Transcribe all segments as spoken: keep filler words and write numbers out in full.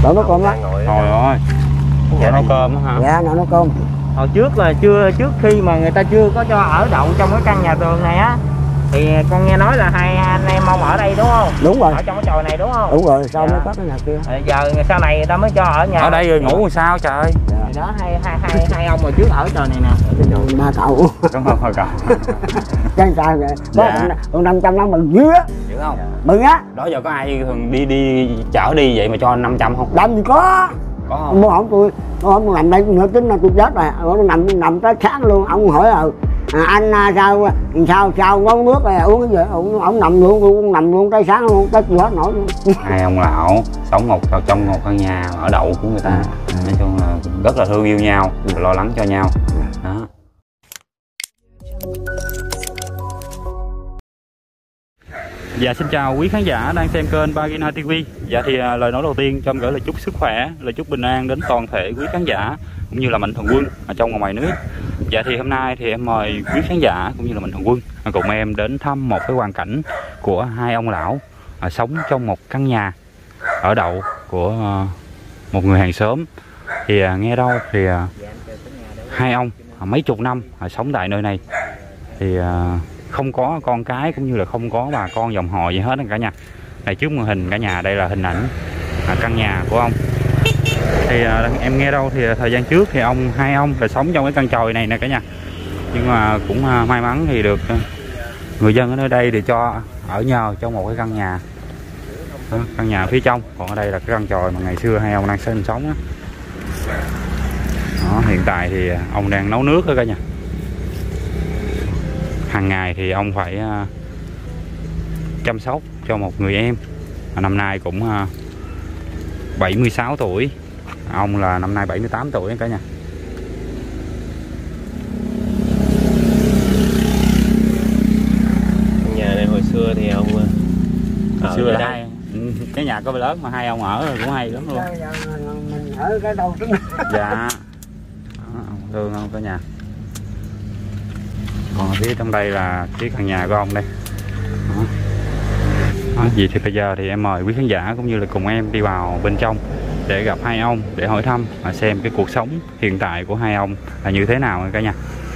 Đổ nấu cơm đó. Trời ơi. Dạ nấu cơm hả? Dạ nấu cơm. Hồi trước là chưa trước khi mà người ta chưa có cho ở đậu trong cái căn nhà tường này á, thì con nghe nói là hai anh em ông ở đây đúng không? Đúng rồi. Ở trong cái chòi này đúng không? Đúng rồi, sao dạ. mới có cái nhà kia. À, giờ sau này người ta mới cho ở nhà. Ở đây rồi ngủ sao trời. Dạ. Thì đó hai hai hai hai ông hồi trước ở chòi này nè. Ba cậu. Đúng không thôi cậu. Cái sao vậy? Dạ. Còn năm trăm nó mừng dữ á. Dữ không? Mừng á. Đó giờ có ai thường đi đi chở đi vậy mà cho năm trăm không? Làm gì có. Có không? Mua không tôi, mua không nằm đây nữa tính là tôi chết rồi. Nó nằm nằm tới sáng luôn. Ông hỏi là à, anh sao sao sao nấu nước này uống cái gì? Ông, ông nằm luôn, luôn nằm luôn tới sáng luôn, tới chưa hết nổi luôn. Hai ông lão sống một trong một căn nhà ở đậu của người ta. À, à. Nói chung là rất là thương yêu nhau, lo lắng cho nhau. Đó. Dạ xin chào quý khán giả đang xem kênh Bagina ti vi. Dạ thì à, lời nói đầu tiên cho em gửi lời chúc sức khỏe, lời chúc bình an đến toàn thể quý khán giả cũng như là mạnh thường quân ở trong và ngoài nước. Dạ thì hôm nay thì em mời quý khán giả cũng như là mạnh thường quân cùng em đến thăm một cái hoàn cảnh của hai ông lão à, sống trong một căn nhà ở đậu của à, một người hàng xóm. Thì à, nghe đâu thì à, hai ông à, mấy chục năm à, sống tại nơi này thì à, không có con cái cũng như là không có bà con dòng họ gì hết cả nhà. Này trước màn hình cả nhà đây là hình ảnh à, căn nhà của ông. Thì à, em nghe đâu thì thời gian trước thì ông hai ông là sống trong cái căn chòi này nè cả nhà. Nhưng mà cũng à, may mắn thì được à, người dân ở nơi đây thì cho ở nhờ trong một cái căn nhà. Đó, căn nhà phía trong, còn ở đây là cái căn chòi mà ngày xưa hai ông đang sinh sống đó. Đó, hiện tại thì ông đang nấu nước đó cả nhà. Hàng ngày thì ông phải uh, chăm sóc cho một người em à, năm nay cũng uh, bảy mươi sáu tuổi, ông là năm nay bảy mươi tám tuổi cả nhà. Nhà này hồi xưa thì ông hồi ở xưa là đây. hai cái nhà có lớn mà hai ông ở cũng hay lắm luôn. Mình ở cái đâu chứ. Dạ. Đó, thương không cả nhà. Còn phía trong đây là cái căn nhà của ông đây. Đó. Đó, vậy thì bây giờ thì em mời quý khán giả cũng như là cùng em đi vào bên trong để gặp hai ông, để hỏi thăm và xem cái cuộc sống hiện tại của hai ông là như thế nào cả nhà.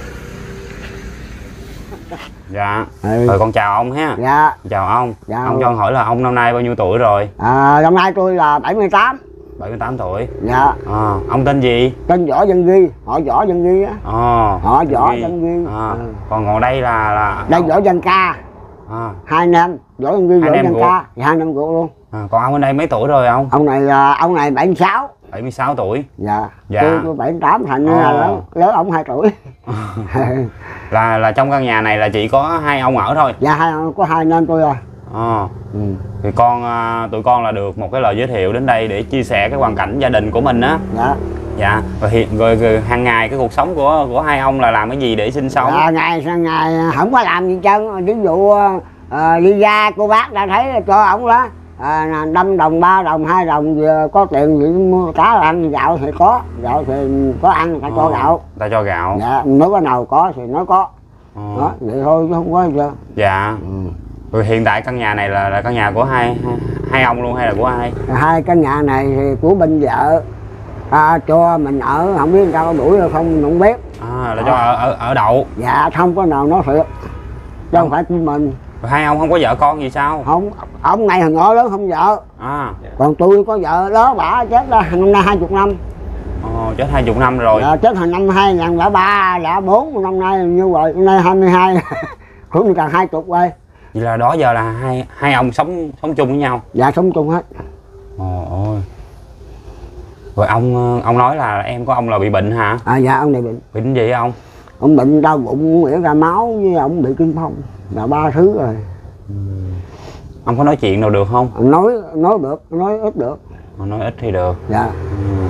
Dạ. Ừ. Rồi con chào ông ha. Dạ. Chào ông. Dạ. Ông cho con hỏi là ông năm nay bao nhiêu tuổi rồi? À, năm nay tôi là bảy mươi tám. bảy mươi tám tuổi. Dạ. À, ông tên gì? Tên Võ Văn Ghi, họ Võ Văn Ghi á. À, họ Võ Văn Ghi. À. À. Còn ngồi đây là là đây Võ Văn Ca. À. Hai anh em, Võ Văn Ghi, Võ Văn Ca, hai anh em ruột luôn. À, còn ông ở đây mấy tuổi rồi ông? Ông này là ông này bảy mươi sáu. bảy mươi sáu tuổi. Dạ. Dạ. Tôi, tôi bảy mươi tám, thành ra là lớn, lớn ông hai tuổi. là là trong căn nhà này là chỉ có hai ông ở thôi? Dạ, hai có hai anh em tôi à. À. Ừ. Thì con tụi con là được một cái lời giới thiệu đến đây để chia sẻ cái hoàn cảnh gia đình của mình á. Dạ. Dạ. Rồi hiện rồi, rồi hàng ngày cái cuộc sống của của hai ông là làm cái gì để sinh sống? Dạ, ngày sang ngày không có làm gì trơn. Ví dụ à, đi ra cô bác đã thấy cho ổng đó à, năm đồng, ba đồng, hai đồng giờ có tiền gì mua cá ăn, gạo thì có, gạo thì có ăn, ta cho gạo. Ta cho gạo. Dạ, nếu có nào có thì nó có. Ừ. Đó, vậy thôi chứ không có gì trơn. Dạ. Ừ. Rồi hiện tại căn nhà này là, là căn nhà của hai, hai hai ông luôn hay là của ai? Hai căn nhà này thì của bên vợ à, cho mình ở, không biết người ta có đuổi hay không mình không biết. À, là cho ở, ở ở đậu. Dạ, không có nào nói thiệt chứ không phải của mình. Rồi hai ông không có vợ con gì sao? Không, ông này thằng nhỏ lớn không vợ. À. Còn tôi có vợ đó, bả chết ra năm nay hai chục năm. Ồ, chết hai chục năm rồi. Dạ, chết hồi năm hai ngàn lẻ ba, lẻ bốn, năm nay như vậy, năm nay hai mươi hai, cũng càng hai chục rồi. Vậy là đó giờ là hai hai ông sống sống chung với nhau? Dạ, sống chung hết. Ồ ôi. Rồi ông ông nói là em của ông là bị bệnh hả? À dạ, ông này bệnh. Bệnh gì ông? Ông bệnh đau bụng, nghĩa ra máu, với ông bị kinh phong, là ba thứ rồi. Ừ. Ông có nói chuyện nào được không? Nói nói được, nói ít được. Nói ít thì được. Dạ. Ừ.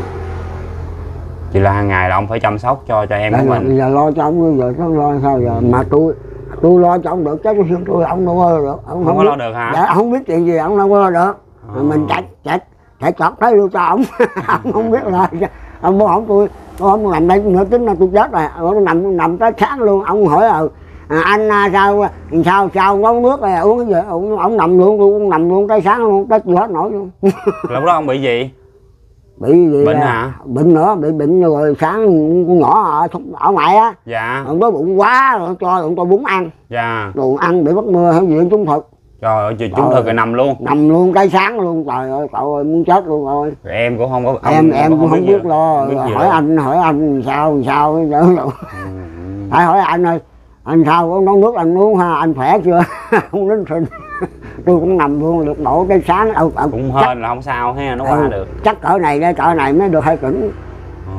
Vậy là hàng ngày là ông phải chăm sóc cho cho em của mình. Bây giờ lo cho ông, giờ không lo sao giờ. Mà tôi tôi lo cho ông được, chứ tôi tôi ông đâu có lo được. Ông không, không có lo được hả? Dạ, không biết chuyện gì ông đâu có lo được. À. Mình chạy chạy chạy chọt tới luôn cho ông. Ông không biết là ông bố ông tôi ông nằm đây nữa tính là tôi chết rồi. Ông nằm nằm tới sáng luôn. Ông hỏi là à, anh sao sao sao nấu nước này uống cái gì, ông, ông nằm luôn, tôi nằm luôn tới sáng luôn, tới chưa hết nổi luôn. Lúc đó ông bị gì? bị gì Bệnh à, hả? bệnh nữa, bị bệnh rồi sáng con nhỏ ở, ở ngoài á, Dạ. ông đói bụng quá rồi cho ông cho bún ăn, Dạ. đồ ăn bị bắt mưa hay gì trúng thực, Trời ơi, chúng thực rồi nằm luôn. nằm luôn cái sáng luôn, trời ơi cậu ơi muốn chết luôn rồi. Rồi em cũng không có ông em em cũng không biết gì- lo, biết gì hỏi đâu. anh hỏi anh sao sao nữa đâu. Ừ. Phải hỏi anh ơi, anh sao có nấu nước anh uống ha, anh khỏe chưa? Không đến sinh. Tôi cũng nằm luôn được đổ cái sáng ở, ở Cũng chắc, hên là không sao ha, nó qua ừ, được. chắc cỡ này đây cỡ này mới được hai kỉnh. Ừ.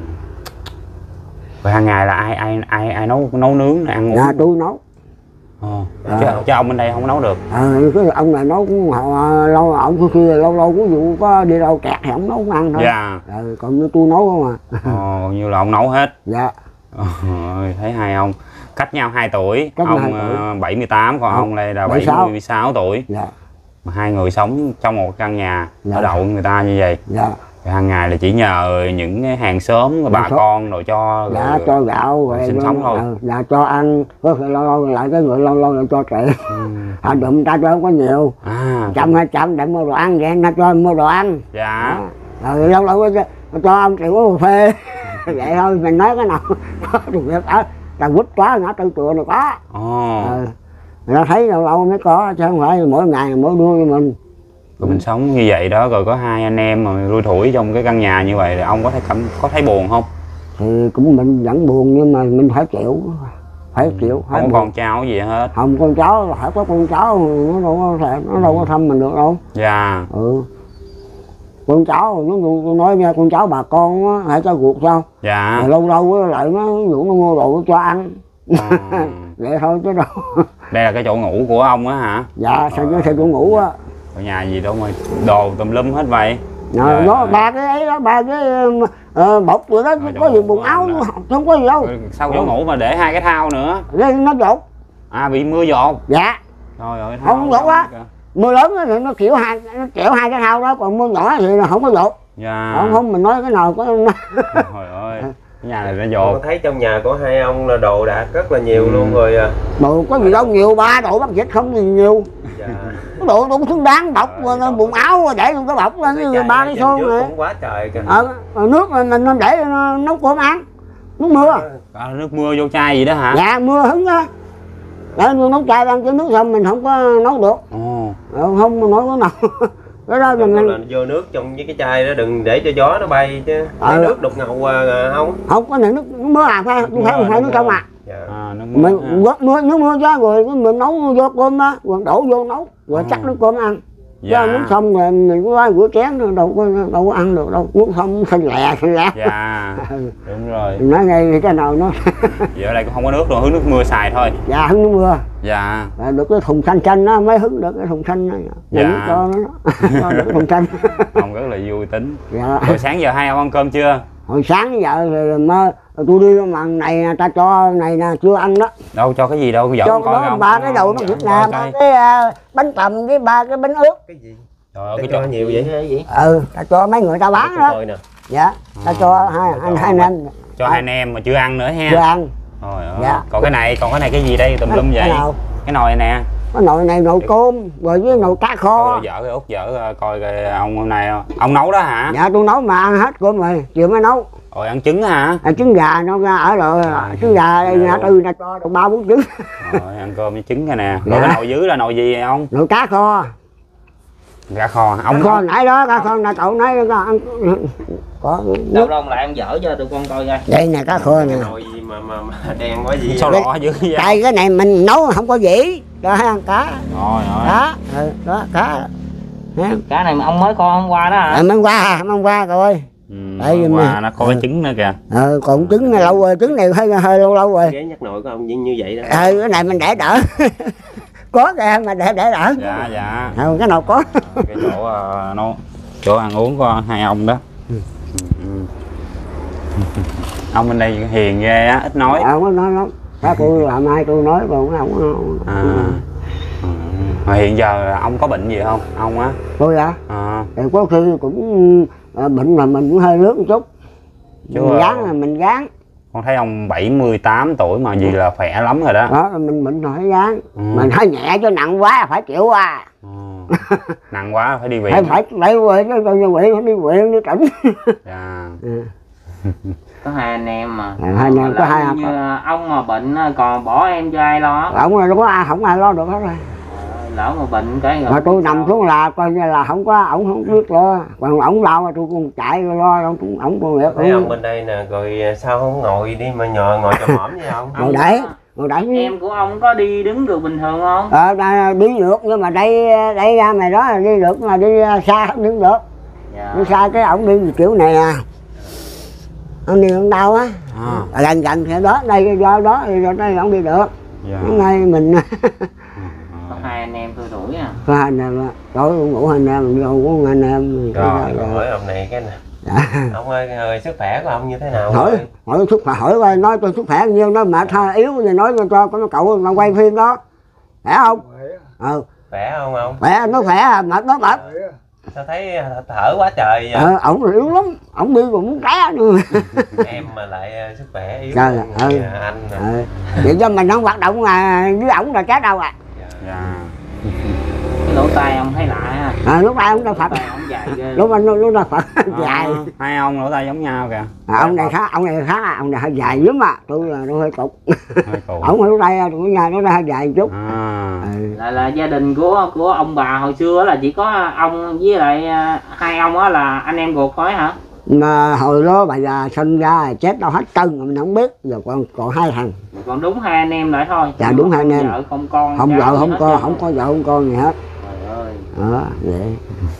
Rồi hàng ngày là ai ai ai ai nấu nấu nướng ăn uống? Dạ tôi nấu. Ờ. À. Chứ, chứ ông bên đây không nấu được. Ờ, cái ông này nấu cũng họ lâu ông cứ khi lâu lâu ví dụ có đi đâu kẹt thì ông nấu cũng ăn thôi. Dạ. Ờ, còn như tôi nấu không à. Ờ, như là ông nấu hết. Dạ. Ôi, thấy hai ông cách nhau hai tuổi, Cách nhau ông hai tuổi. ờ, bảy mươi tám còn Ờ, ông đây là bảy mươi sáu. bảy mươi sáu tuổi. Dạ. Mà hai người sống trong một căn nhà Dạ. ở đậu người ta như vậy. Dạ. Rồi hàng ngày là chỉ nhờ những cái hàng xóm bà xóm. con rồi cho Dạ rồi, cho gạo rồi rồi sinh nó- sống thôi. ờ, dạ cho ăn, có khi lâu lâu lại cái người lâu lâu lại cho trẻ. Ừ. À, đụng ta cho không có nhiều, À, trăm hai trăm để mua đồ ăn vậy nó cho mua đồ ăn. dạ. Đó. Rồi lâu lâu cho, cho ông chịu uống cà phê. Vậy thôi mình nói cái nào có được việc ở ta quýt quá ngã tư tựa này có. Ồ. Ờ, người ta thấy lâu lâu mới có chứ không phải mỗi ngày mỗi đứa cho mình. Rồi mình sống như vậy đó, rồi có hai anh em mà lui thủi trong cái căn nhà như vậy thì ông có thấy cảm có thấy buồn không? Thì cũng mình vẫn buồn nhưng mà mình phải chịu, phải chịu, phải Không buồn. có con cháu gì hết. Không con cháu là phải có con cháu, nó đâu có thể- nó đâu có thăm mình được đâu. Dạ. Ừ. Con cháu nó tôi nói nghe con cháu bà con á hãy cho ruột sao. Dạ. Rồi lâu lâu á, lại nó ví dụ nó mua đồ cho ăn. Ờ. Vậy thôi chứ đâu. Đây là cái chỗ ngủ của ông á hả? Dạ sao chứ sao tôi ngủ á. Ở nhà gì đâu mà đồ tùm lum hết vậy. Nó, Trời nó ơi. ba cái ấy đó, ba cái uh, bọc rồi đó, Rồi, có gì chỗ quần ngủ áo anh không có gì đâu. Rồi sao chỗ ngủ mà để hai cái thao nữa? Đây nó dột. À, bị mưa dột. Dạ. Trời ơi, thao Không dột á. Mưa lớn á thì nó kiểu hai nó kiểu hai cái thao đó, còn mưa nhỏ thì là không có dột. Dạ. Không không mình nói cái nào có. Trời ơi, cái nhà này nó Con dột. thấy trong nhà của hai ông là đồ đạc rất là nhiều Ừ. luôn rồi. à. Đồ có gì đâu nhiều, ba độ bắt dịch không gì nhiều. Dạ. Cái đồ cũng xứng đáng bọc Trời ơi, bụng áo để luôn cái bọc lên Cái như chai ba này cái trên xô trước này. cũng quá trời kìa. Ờ, nước mình mình nên để nó nấu cơm ăn, nước mưa. À, nước mưa vô chai gì đó hả? Dạ mưa hứng á. Để tôi nấu chai ăn chứ nước xong mình không có nấu được. Ồ. Ờ, không nói cái nào. Cái đó Đừng mình là vô nước trong với cái chai đó, đừng để cho gió nó bay chứ. Ờ. Lấy nước đục ngầu à, không? không có này nước, nước mưa à, phải không phải mưa, phải nước nước trong mưa. à. Dạ. À, nước mưa. ha. Mình vớt mưa nước mưa ra rồi mình nấu vô cơm á, rồi đổ vô nấu rồi Ờ. chắc nước cơm ăn. Dạ. Chứ nước xong rồi mình có rửa chén rồi đâu có đâu có ăn được đâu, nước xong xanh lẹ xanh lẹ. Dạ. Đúng rồi. Mình nói ngay cái nào nó. Vậy ở đây cũng không có nước rồi, hứng nước mưa xài thôi. Dạ hứng nước mưa. Dạ. Và được cái thùng xanh xanh nó mới hứng được cái thùng xanh đó. Dạ. Mình cho nó cho được cái thùng xanh. Ông rất là vui tính. Dạ. Rồi sáng giờ hai ông ăn cơm chưa? Hồi sáng đến giờ rồi mơ tôi đi mà này nè, ta cho này nè chưa ăn đó. Đâu cho cái gì đâu, giỡn Cho coi đó không? ba cái đầu nó thịt nè, ba Coi. cái à, bánh tằm với ba cái bánh ướt. Cái gì? Trời ơi, Cái cái cho chỗ nhiều vậy? Ừ, ta cho mấy người ta bán Cho đó. tôi nè. Dạ, ta cho hai anh hai anh em cho hai anh em mà chưa ăn nữa ha. chưa ăn. Trời ơi. Dạ. Còn cái này, còn cái này cái gì đây tùm lum Cái vậy? nào? Cái nồi này nè. Cái nồi này nồi cơm rồi với nồi cá kho. Coi dở cái út dở ờ, coi cái ông hôm nay không? Ông nấu đó hả? Dạ tôi nấu mà ăn hết cơm rồi, chiều mới nấu. Rồi ăn trứng hả? À, trứng gà nó ra ở rồi, trứng gà đây ngã tư ta cho được ba bốn trứng. Rồi ăn cơm với trứng cái nè. Dạ. Rồi cái nồi dưới là nồi gì vậy ông? Nồi cá kho. Cá kho. Cá Ông kho ông- nãy đó, cá kho là cậu nói có ăn có Đâu nước. đâu lại ông dở cho tụi con coi coi. Đây nè cá kho nè. Cái nồi gì mà mà, mà đen quá gì? sao lọ dữ vậy? Đây cái này mình nấu không có dĩ. Đó ăn cá. Rồi rồi. Cá, ừ, đó cá. Thấy không? Cá này mà ông mới coi hôm qua đó hả? À, hôm qua, hôm qua coi. Ừ, Đây, hôm qua mà- nó có cái trứng nữa kìa. Ờ, còn trứng này lâu rồi, trứng này hơi hơi lâu lâu rồi. Ghế nhắc nồi của ông như, như vậy đó. Ờ, cái này mình để đỡ. Có kìa mà để để đỡ. Dạ dạ. Ờ, cái nào có. Cái chỗ uh, nó chỗ ăn uống của hai ông đó. Ừ. Ừ. Ông bên đây hiền ghê á, ít nói. Ờ, không có nói lắm. Các tôi làm ai tôi nói còn không không. À. Ừ. Mà hiện giờ ông có bệnh gì không? Ông á? Tôi à, À. thì có khi cũng à, bệnh mà mình cũng hơi lớn một chút. Chứ Mình mà- gán là mình gán. Con thấy ông bảy mươi tám tuổi mà gì là khỏe lắm rồi đó. Đó là mình bệnh rồi phải gán. Ừ. Mình hơi nhẹ cho nặng quá phải chịu à. Ừ. Nặng quá phải đi viện. phải phải phải quê chứ coi như huyện phải đi huyện đi tỉnh. Dạ. Ừ. Có hai anh em mà. À, hai anh em có hai như ông mà bệnh còn bỏ em cho ai lo? Ông là có ai không ai lo được hết rồi. Lỡ mà bệnh cái mà tôi nằm xuống là coi như là không có ổng không biết lo, còn ổng lao mà tôi cũng chạy lo ổng cũng ổng còn biết. Thấy ông bên đây nè, rồi sao không ngồi đi mà nhờ ngồi cho mỏm vậy không? Ngồi đẩy, ngồi đẩy. Em của ông có đi đứng được bình thường không? Ờ à, đi được nhưng mà đây đây ra mày đó là đi được mà đi xa không đứng được. Dạ. Đi xa cái ổng đi kiểu này à. Ông đi ông đau á. À. Gần gần thì đó đây do đó thì do đây ổng đi được. Dạ. Ngay mình có hai anh em tôi tuổi à. Có hai anh em, tối ngủ hai anh em, vô của anh em. Rồi, rồi hỏi ông này cái nè. Dạ. Ông ơi, ơi, sức khỏe của ông như thế nào? Hỏi, rồi? hỏi sức khỏe, hỏi coi nói tôi sức khỏe nhiêu, nó mệt hay yếu gì nói cho cho có cậu mà quay phim đó. Khỏe không? Ừ. Khỏe không ông? Khỏe, nó khỏe, mệt nó mệt. Sao thấy thở quá trời vậy? Ờ, ổng yếu lắm, ổng đi còn muốn té nữa. Em mà lại sức khỏe yếu trời ơi, anh nè. Ừ. Vậy cho mình không hoạt động mà với ổng là chết đâu à. Dạ. Cái lỗ tai ông thấy lạ ha. À, lúc này ông đã Phật. Lúc anh lúc đó Phật dài. À, hai ông lỗ tai giống nhau kìa. À, ông này khác, ông này khác, ông này hơi dài lắm à. Tôi là nó hơi cục. Hơi cục. Ông lỗ tai của nhà nó hơi dài một chút. À. Ừ. Là, là gia đình của của ông bà hồi xưa là chỉ có ông với lại hai ông á là anh em ruột thôi hả? Mà hồi đó bà già sinh ra chết đâu hết trơn mình không biết, giờ còn còn hai thằng. Còn đúng hai anh em lại thôi. Dạ đúng hai anh em. Vợ không con. Không vợ không con, không có vợ không con gì hết. Trời ơi. Đó, vậy.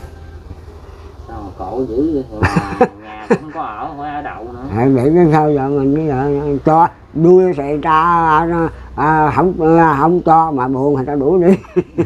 Sao mà khổ dữ vậy? Nhà cũng không có ở, không có ở đậu nữa. À, vậy chứ sao giờ mình bây giờ cho đuôi sẽ ra à, à, không à, không cho mà buồn người ta đuổi đi.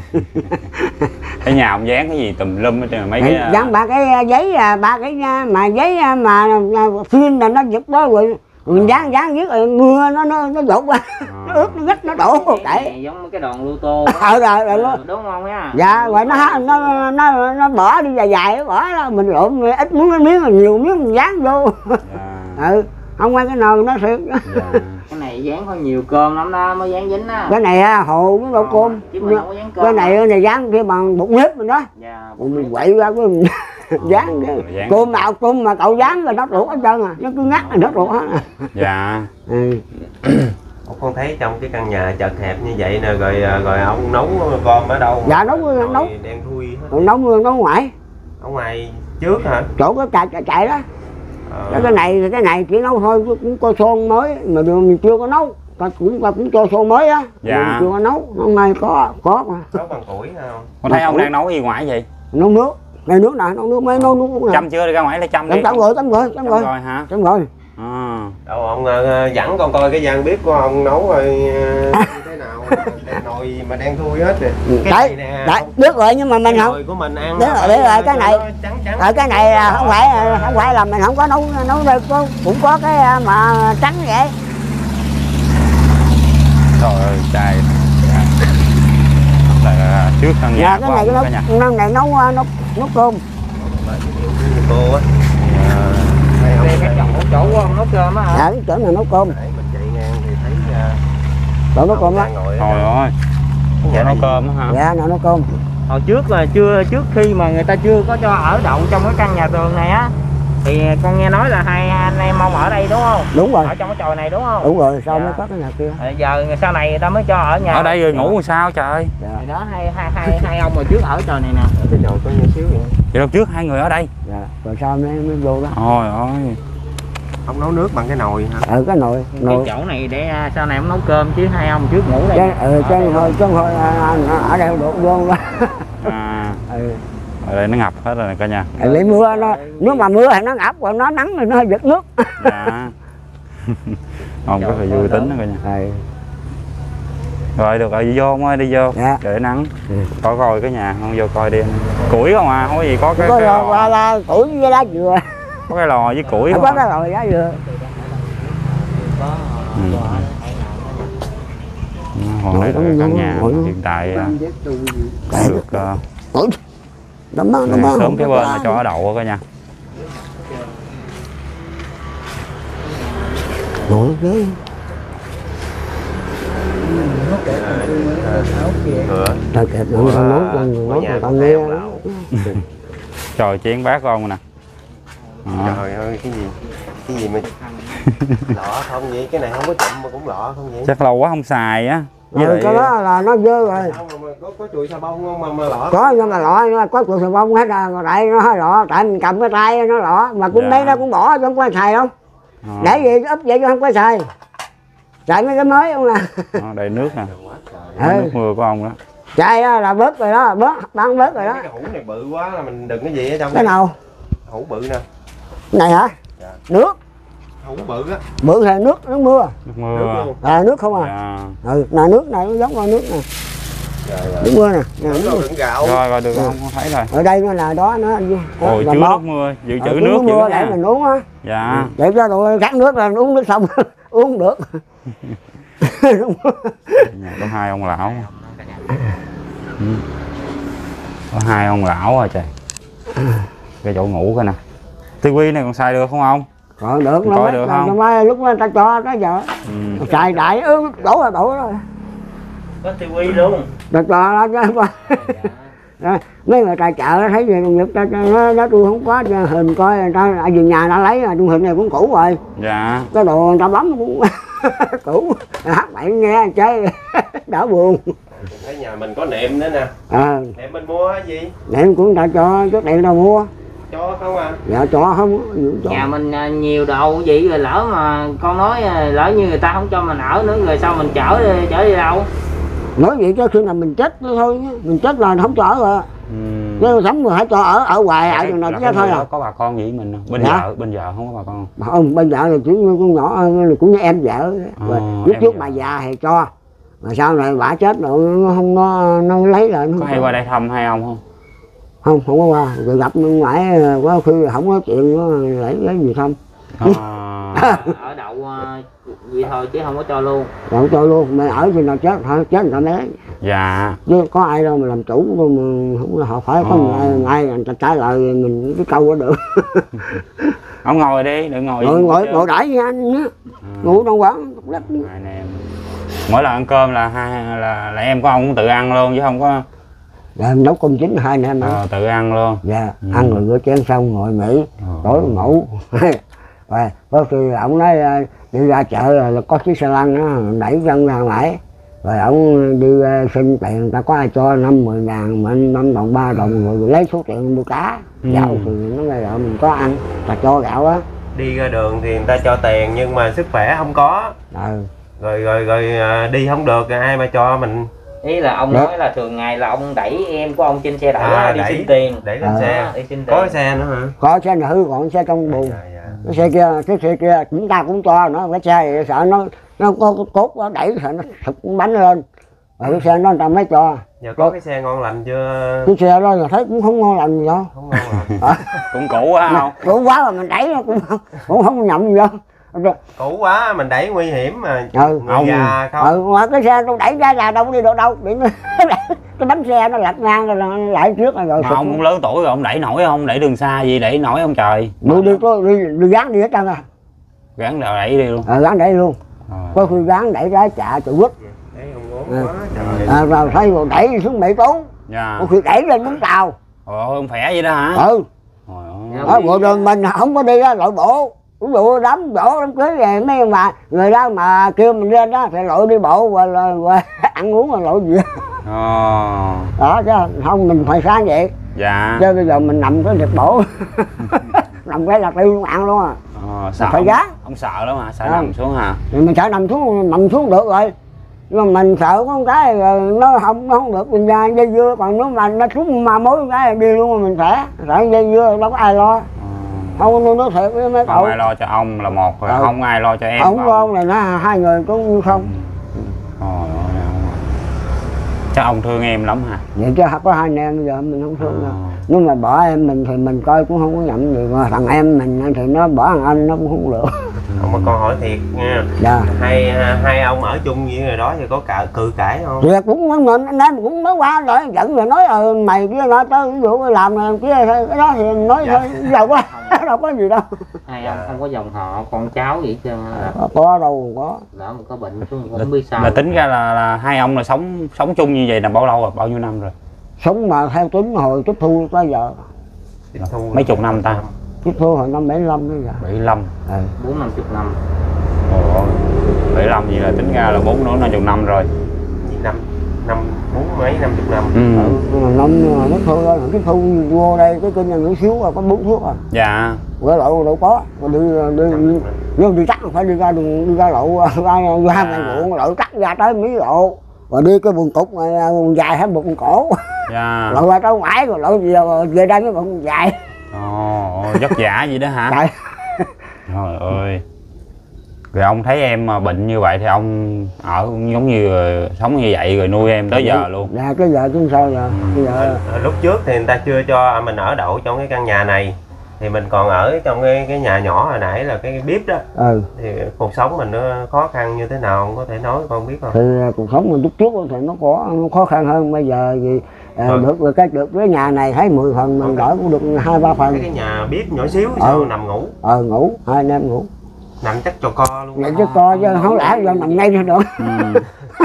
Cái nhà ông dán cái gì tùm lum hết trơn mấy cái dán ba cái giấy ba cái mà giấy mà phim là nó giật đó rồi mình dán dán viết rồi mưa nó nó nó đổ qua nó ướt nó gít nó đổ cái giống cái đòn lô tô ờ rồi rồi đúng không á? Dạ rồi nó nó nó nó bỏ đi dài dài bỏ đó mình lộn ít muốn cái miếng nhiều miếng mình dán vô. Ừ không qua cái nồi nó thiệt. Cái này dán có nhiều cơm lắm đó mới dán dính á. Cái này á hồ cũng đâu cơm. Cái này này dán kia bằng bột nếp mình đó. Dạ, mình quậy ra cái mình dán cái cơm nào cơm mà cậu dán là nó ruột hết trơn à, nó cứ ngắt là nó ruột hết à. Dạ. Ừ. Con thấy trong cái căn nhà chật hẹp như vậy nè, rồi rồi ông nấu cơm ở đâu? Dạ nấu nấu đen thui hết. Nấu nấu ngoài. Ở ngoài trước hả? Chỗ cái chạy chạy, chạy đó. Ờ. Cái này cái này chỉ nấu thôi, cũng có xôn mới mà đường mình chưa có nấu, ta cũng ta cũng cho xôn mới á. Dạ. Mình chưa có nấu, hôm nay có có mà. Nấu bằng củi không? Con thấy ông đang nấu gì ngoài vậy? Nấu nước, này nước nè, nấu nước mới nấu nước cũng chăm chưa đi ra ngoài lấy chăm đi. Chăm rồi, chăm rồi, chăm rồi. Rồi hả? Chăm rồi. À. Đâu ông uh, dẫn con coi cái gian bếp của ông nấu rồi uh, như thế nào? Cái nồi mà đen thui hết rồi. Đấy, đấy, biết rồi nhưng mà mình cái không. Nồi của mình ăn. Biết rồi, biết rồi cái này. Ở cái này là không phải không phải là mình không có nấu nấu đây có cũng có cái mà trắng vậy. Trời ơi, trai. Là trước căn nhà dạ, cái này nó nó này nấu nấu nấu cơm. Cô á. Đây cái chỗ chỗ của ông nấu cơm á hả? Dạ, cái chỗ này nấu cơm. Nãy mình chạy ngang thì thấy chỗ nấu cơm á. Trời ơi. Dạ nấu cơm hả? Dạ, nó nấu cơm. Hồi trước là chưa trước khi mà người ta chưa có cho ở đậu trong cái căn nhà tường này á thì con nghe nói là hai anh em ông ở đây đúng không? Đúng rồi. Ở trong cái chòi này đúng không? Đúng rồi, sau dạ. mới có cái nhà kia. À, giờ sau này người ta mới cho ở nhà. Ở đây rồi ngủ làm sao trời? Dạ. Thì đó hai hai hai hai ông mà trước ở chòi này nè. cái chòi có nhỏ xíu vậy. Vậy lúc trước hai người ở đây. Dạ, rồi sau mới mới vô đó. Ôi ơi. Ông nấu nước bằng cái nồi hả? Ở cái nồi, nồi. Cái chỗ này để sau này ông nấu cơm chứ hai ông trước ngủ đây. Cái ừ, cái thôi chứ thôi ở đây đột vô đó. À. Ừ. Ở đây nó ngập hết rồi cả nhà. Lấy mưa nó nếu mà mưa thì nó ngập, còn nó nắng thì nó hơi giật nước. Dạ. Ông rất là vui tính đó cả nhà. Ừ. Rồi được rồi đi vô mới đi vô. Dạ. Để nắng. Ừ. Coi coi cái nhà không vô coi đi. Củi không à, không có gì có cái, có cái lò, lò, lò củi với lá dừa. Có cái lò với củi không không? có cái lò với lá dừa. Ừ. Hồi này căn nhà hiện tại được uh, Đấm đó, đấm đó, sớm phía bên là cho ở đậu coi nha. Nổi ghê. kẹp áo kia. Trời kẹp nó con nói con nói con con nghe. Trời chén bát của ông nè. À. Trời ơi cái gì cái gì mà lọ không vậy, cái này không có chụm mà cũng lọ không vậy. Chắc lâu quá không xài á. Với ừ, lại... cái đó là nó dơ rồi. Không, mà có, có chùi xà bông không mà, mà lọ? Có, nhưng mà lọ nó có chùi xà bông hết à, tại nó lọ, tại mình cầm cái tay nó lọ, mà cũng đấy nó cũng bỏ chứ không có xài đâu. À. Để gì úp vậy chứ không có xài. Xài mấy cái mới không nè. À, đầy nước nè. Ừ. Nước mưa của ông đó. Chai đó là bớt rồi đó, bớt, bán bớt rồi đó. Cái hũ này bự quá là mình đừng cái gì ở trong. Cái nào? Hũ bự nè. Cái này hả? Dạ. Nước. Hũ bự á. Bự là nước, nước mưa. Nước mưa. Nước luôn. À, nước không à? Dạ. Ừ, là nước này nó giống vào nước nè. Dạ, dạ. Nước mưa nè. Nè, Nước nước đựng gạo. Rồi rồi được dạ. không? Không thấy rồi. Ở đây nó là đó nó. Ôi chứa nước mưa, dự trữ ờ, nước mưa dữ để nha. mình uống á. Dạ. Để cho tụi khát nước là uống nước xong uống không được. Nhà có hai ông lão. Ừ. Có hai ông lão rồi trời. Cái chỗ ngủ coi nè. Tivi này còn xài được không ông? Còn được, coi nó được mấy, không? mấy lúc đó ta cho tới giờ. Ừ. Xài đại ứ đổ là đổ rồi. Có tivi luôn. Ta cho nó chứ. Đó, mấy người tài trợ thấy gì nghiệp ta nó, nó tôi không có cho hình coi người ta ở về nhà đã lấy rồi, trong hình này cũng cũ rồi. Dạ. Cái đồ người ta bấm cũng cũ, hát bạn nghe chơi đỡ buồn. Ở nhà mình có nệm nữa nè. À, Nệm mình mua cái gì? nệm cũng ta cho chút điện đâu mua. Cho không à? Dạ cho không cho. Nhà mình nhiều đồ vậy rồi lỡ mà con nói lỡ như người ta không cho mình ở nữa rồi sao mình chở đi, chở đi đâu? Nói vậy chứ khi nào mình chết nữa thôi, mình chết là không cho ở rồi. Ừ. Chứ sống rồi phải cho ở ở hoài ở chừng nào chết thôi à. Có bà con gì mình không? Bên Dạ? vợ, bên vợ không có bà con. Không, bây giờ là chỉ như con nhỏ cũng như em vợ. Ờ, lúc em trước vợ. bà già thì cho. Mà sau này bà chết rồi nó không nó nó lấy lại nó Có hay qua đây thăm hai ông không? không không có qua rồi gặp ngoại có khi không có chuyện nó lấy lấy gì không. À. Ở đậu vậy thôi chứ không có cho luôn. Không cho luôn, mày ở thì nào chết thôi, chết người ta mới lấy. Dạ. Chứ có ai đâu mà làm chủ đâu mà không họ phải có Ờ. ai, ai người ta trả lời mình cái câu đó được. Ông ngồi đi, đừng ngồi. Ngồi ngồi ngồi đãi với anh nữa. À. Ngủ trong quán đất. Hai anh em. Mỗi lần ăn cơm là hai là, là em của ông cũng tự ăn luôn chứ không có. Dạ, em nấu cơm chính hai anh em đó. Ờ, tự ăn luôn. Dạ, Ừ. ăn rồi rửa chén xong ngồi nghỉ, Ờ. tối ngủ. Và có khi ổng nói đi ra chợ là có chiếc xe lăn đó, đẩy chân ra ngoài. Rồi ổng đi xin tiền, người ta có ai cho năm mười ngàn, mà năm đồng ba đồng rồi lấy số tiền mua cá. Ừ. Gạo thì nó nghe là mình có ăn, ta cho gạo á. Đi ra đường thì người ta cho tiền nhưng mà sức khỏe không có. Ừ. Rồi rồi rồi à, đi không được ai mà cho mình. Ý là ông Đó. nói là thường ngày là ông đẩy em của ông trên xe đẩy À, đi đẩy. xin tiền. Để lên À. xe. Đi xin tiền. Có cái xe nữa hả? Có xe nữ còn xe trong buồng. Dạ, dạ. Cái xe kia, cái xe kia chúng ta cũng cho nó, cái xe này sợ nó nó có cái cốt nó đẩy sợ nó sụp bánh lên. Rồi cái xe nó người ta mới cho. Giờ có cái xe ngon lành chưa? Cái xe đó là thấy cũng không ngon lành gì đâu. Không ngon lành. Cũng cũ quá không? Cũ quá mà mình đẩy nó cũng không, cũng không nhậm gì đâu. Cũ quá mình đẩy nguy hiểm mà. Ừ. Người già không. Ừ, mà cái xe tôi đẩy ra là đâu có đi được đâu. Bị nó, cái bánh xe nó lật ngang rồi nó lại trước rồi. Mà ông cũng lớn tuổi rồi, ông đẩy nổi không? Đẩy đường xa gì đẩy nổi không trời? Đi đi có đi, đi gán đi hết trơn à. Gắn đèo đẩy đi luôn. Ờ, gán đẩy luôn. Ờ. Có khi gán đẩy ra chạ tự quýt. Đấy không ngốn quá trời. À, rồi thấy rồi đẩy xuống Mỹ Tú. Dạ. Có khi đẩy lên Vũng Tàu. Ồ, ông khỏe vậy đó hả? Ừ. Trời Dạ. ơi. Ở bộ đường mình không có đi ra nội bộ. Ví dụ đám đổ đám cưới về mấy ông bà người đó mà kêu mình lên đó thì lội đi bộ và, và, và ăn uống là lội gì Ờ. đó chứ không mình phải sáng vậy. Dạ. Chứ bây giờ mình nằm cái liệt bộ nằm cái là tiêu luôn ăn luôn à. Ờ, sợ phải ông, gán. ông sợ lắm hả? Sợ Ừ. nằm xuống hả? Thì mình sợ nằm xuống nằm xuống được rồi, nhưng mà mình sợ có cái nó không nó không được mình ra dây dưa, còn nếu mà nó xuống ma mối cái đi luôn mà mình khỏe, sợ dây dưa đâu có ai lo. Không nuôi nó thiệt với mấy Không cậu. ai lo cho ông là một rồi, Ừ. không ai lo cho em. Không phải có ông này nó hai người cũng như không. Trời ơi, chắc ông thương em lắm hả? Vậy chứ có hai anh em bây giờ mình không thương đâu. Ờ. Nhưng mà bỏ em mình thì mình coi cũng không có nhậm gì, mà thằng em mình thì nó bỏ thằng anh nó cũng không được. Ông mà con hỏi thiệt nha. Dạ. Hai hai ông ở chung với người đó thì có cả cự cãi không? Thì cũng mình anh em cũng mới qua rồi giận rồi nói ờ, mày kia nói tới ví dụ làm này kia cái đó thì nói Dạ. thôi giàu quá đâu có gì đâu. Hai ông không có dòng họ con cháu gì chứ là Có, có đâu có. lỡ mà có bệnh cũng không biết sao. Là tính ra là, là hai ông là sống sống chung như vậy là bao lâu rồi, bao nhiêu năm rồi? Sống mà theo tính hồi tiếp thu tới giờ. Tiếp thu Mấy chục năm ta? Tiếp thu hồi năm bảy mươi lăm tới giờ. bảy mươi lăm. Ừ. Bốn năm chục năm. Ồ, bảy mươi lăm vậy là tính ra là bốn nữa năm chục năm rồi. năm năm bốn mấy năm chục năm. Ừ. Ừ. Năm tiếp thu đó, tiếp thu vô đây cái kinh nghiệm xíu rồi có bốn phút à. Dạ. Cái lộ đâu có, đi đi đi, đi, đi tắt phải đi ra đường đi ra lộ ra ra mày ruộng lộ tắt ra tới mấy lộ. Rồi đi cái buồng cục này dài hết một con cổ. Dạ. Lộ ra tới ngoài rồi lộ về về đây nó còn dài. Ồ, vất vả gì đó hả? Trời. Trời ơi. Rồi ông thấy em mà bệnh như vậy thì ông ở giống như sống như vậy rồi nuôi em tới giờ luôn. Dạ cái giờ chứ sao giờ. Bây giờ À, lúc trước thì người ta chưa cho mình ở đậu trong cái căn nhà này, thì mình còn ở trong cái cái nhà nhỏ hồi nãy là cái, cái bếp đó. ừ. Thì cuộc sống mình nó khó khăn như thế nào ông có thể nói con biết không? Thì cuộc sống mình lúc trước thì nó có nó khó khăn hơn bây giờ thì à, Ừ. được cái được cái nhà này thấy mười phần mình đỡ cũng được hai ba phần. Cái, cái nhà bếp nhỏ xíu sao Ừ. nằm ngủ, Ờ ngủ hai anh em ngủ. nằm chắc cho co luôn. Vậy chứ coi chứ không lẽ giờ nằm ngay được. Ừ.